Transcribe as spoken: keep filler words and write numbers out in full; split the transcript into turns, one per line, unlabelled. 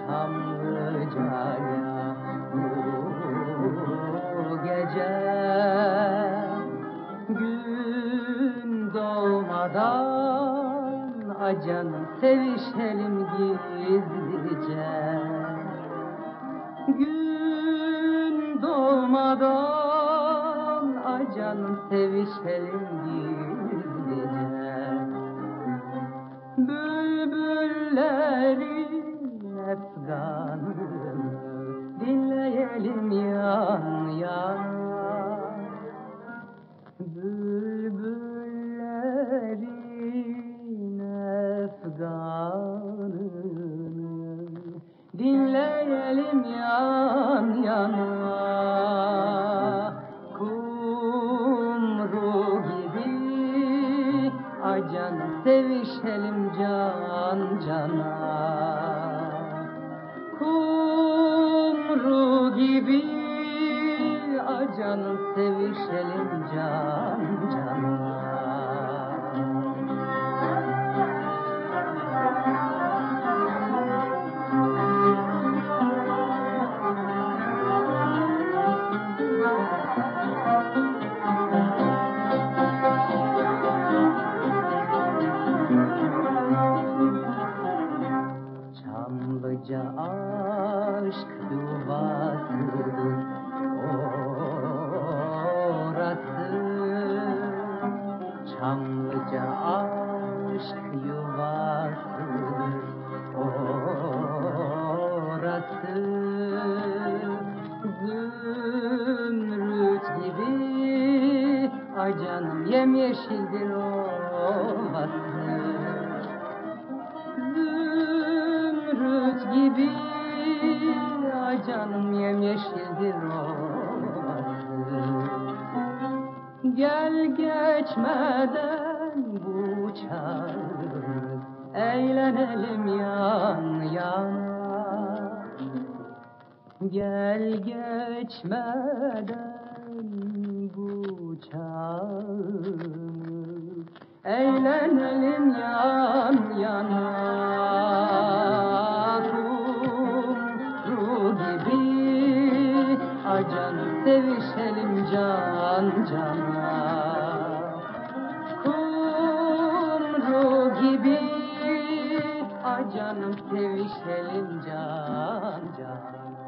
Çamlıca'ya bu gece gün doğmadan acanım sevişelim gizlice. Gün doğmadan acanım sevişelim gizlice. Bülbüllerin efganını dinleyelim yan yana. Bülbüllerin efganını dinleyelim yan yana. Kumru gibi acanım sevişelim can cana. Kumru gibi acanım sevişelim can cana. Çamlıca aşk yuvasıdır orası. Çamlıca aşk yuvasıdır orası. Zümrüt gibi acanım yemyeşildir ovası. Zümrüt gibi acanım yemyeşildir ovası. Gel geçmeden bu çağrı eğlenelim yan yana. Gel geçmeden bu çağrı eğlenelim yan yana. Kumru gibi acanım sevişelim can cana. Kumru gibi acanım sevişelim can cana.